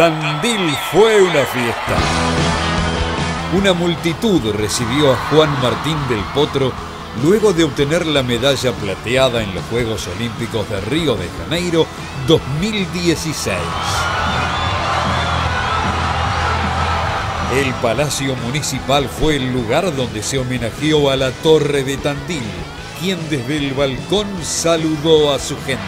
Tandil fue una fiesta. Una multitud recibió a Juan Martín del Potro luego de obtener la medalla plateada en los Juegos Olímpicos de Río de Janeiro 2016. El Palacio Municipal fue el lugar donde se homenajeó a la Torre de Tandil, quien desde el balcón saludó a su gente.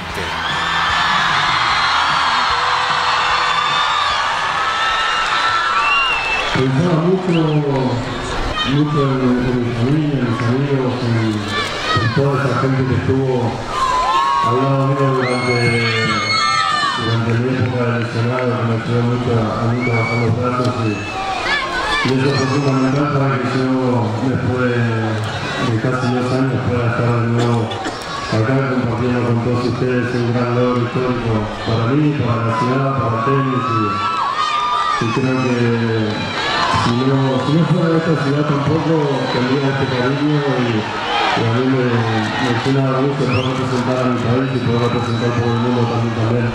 Pensaba mucho en mi familia, en mis amigos, en toda esa gente que estuvo al lado mío durante mi época del Senado, que me ayudó mucho a mí trabajar los brazos y eso fue fundamental para que yo después de casi 2 años pueda estar de nuevo acá compartiendo con todos ustedes un gran logro histórico para mí, para la ciudad, para el tenis y creo que si no fuera de esta ciudad tampoco tendría este cariño y a mí me llena de gusto poder representar a mi país y poder representar por el mundo también.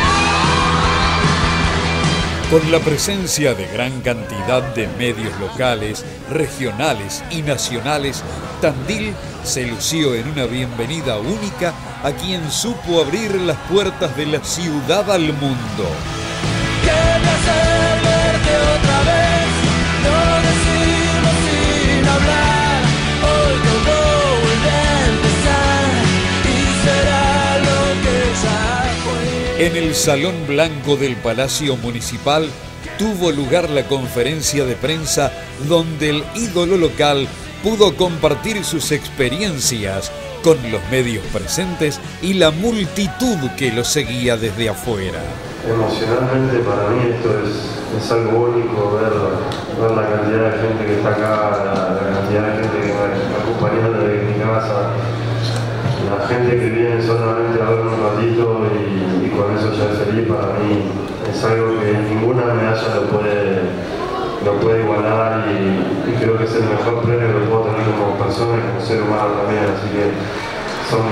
Con la presencia de gran cantidad de medios locales, regionales y nacionales, Tandil se lució en una bienvenida única a quien supo abrir las puertas de la ciudad al mundo. ¡Qué placer verte otra vez! No decirlo sin hablar. Hoy todo vuelve a empezar y será lo que ya fue. En el Salón Blanco del Palacio Municipal tuvo lugar la conferencia de prensa donde el ídolo local pudo compartir sus experiencias con los medios presentes y la multitud que lo seguía desde afuera. Emocionalmente para mí esto es algo único, ver la cantidad de gente que está acá, la cantidad de gente que me acompaña desde mi casa, la gente que viene solamente a verme un ratito y con eso ya es feliz. Para mí es algo que ninguna medalla lo puede igualar y creo que es el mejor premio que puedo tener como persona y como ser humano también, así que son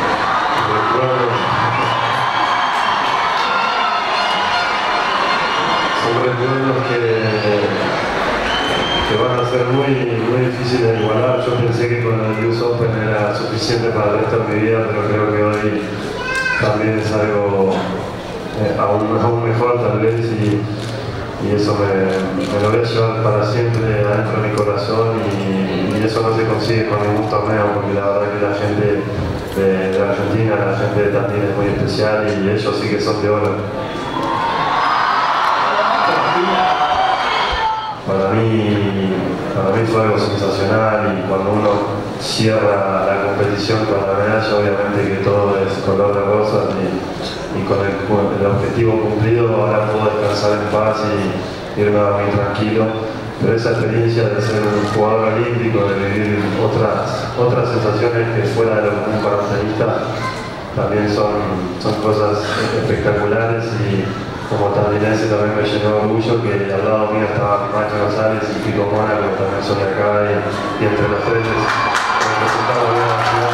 recuerdos que van a ser muy difíciles de igualar. Yo pensé que con el US Open era suficiente para el resto de mi vida, pero creo que hoy también es algo aún mejor tal vez y eso me lo voy a llevar para siempre adentro de mi corazón y eso no se consigue con ningún torneo, porque la verdad que la gente de Argentina, la gente de Tandil es muy especial y ellos sí que son de oro. Para mí fue algo sensacional y cuando uno cierra la competición con la medalla, obviamente que todo es color de rosas y con el objetivo cumplido ahora puedo descansar en paz y irme a dormir tranquilo. Pero esa experiencia de ser un jugador olímpico, de vivir otras sensaciones que fuera de lo común para un tenista, también son cosas espectaculares y como tandilense también me llenó de orgullo que al lado mío estaba Macho González y Pico Mona, que también son de acá y entre los tres representamos bien a la ciudad.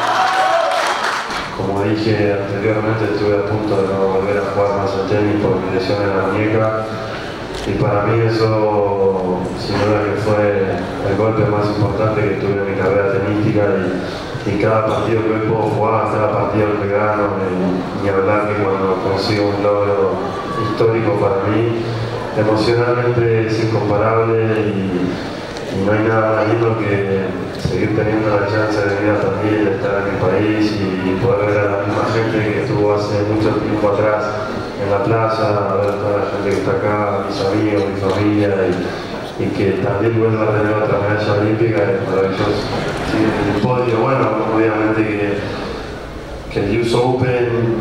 Como dije anteriormente, estuve a punto de no volver a jugar más al tenis por mi lesión en la muñeca y para mí eso sin duda que fue el golpe más importante que tuve en mi carrera tenística y cada partido que hoy puedo jugar, cada partido que gano, ni hablar que cuando consigo un logro histórico para mí, emocionalmente es incomparable y no hay nada más lindo que seguir teniendo la chance de venir a Tandil, de estar en mi país y poder ver a la misma gente que estuvo hace mucho tiempo atrás en la plaza, a ver a toda la gente que está acá, mis amigos, mi familia y que también vuelva a tener otra medalla olímpica es maravilloso. Sí, el podio, bueno, obviamente que el US Open,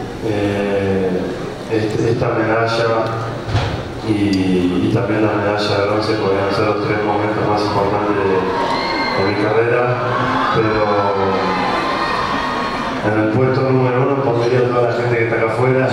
esta medalla y también la medalla de bronce podrían ser los 3 momentos más importantes de mi carrera, pero en el puesto número 1 pondría a toda la gente que está acá afuera.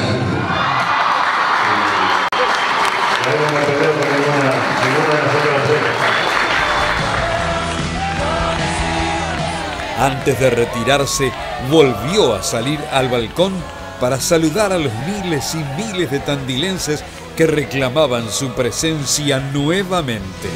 Antes de retirarse, volvió a salir al balcón para saludar a los miles y miles de tandilenses que reclamaban su presencia nuevamente.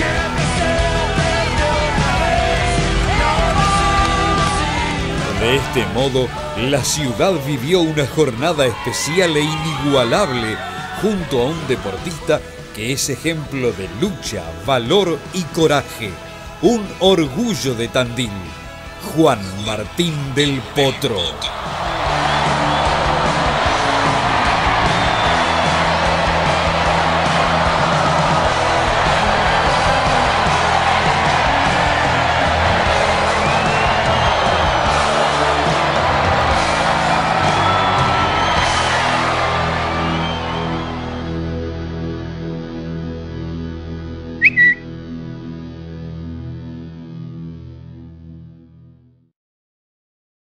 De este modo, la ciudad vivió una jornada especial e inigualable junto a un deportista que es ejemplo de lucha, valor y coraje. Un orgullo de Tandil, Juan Martín del Potro.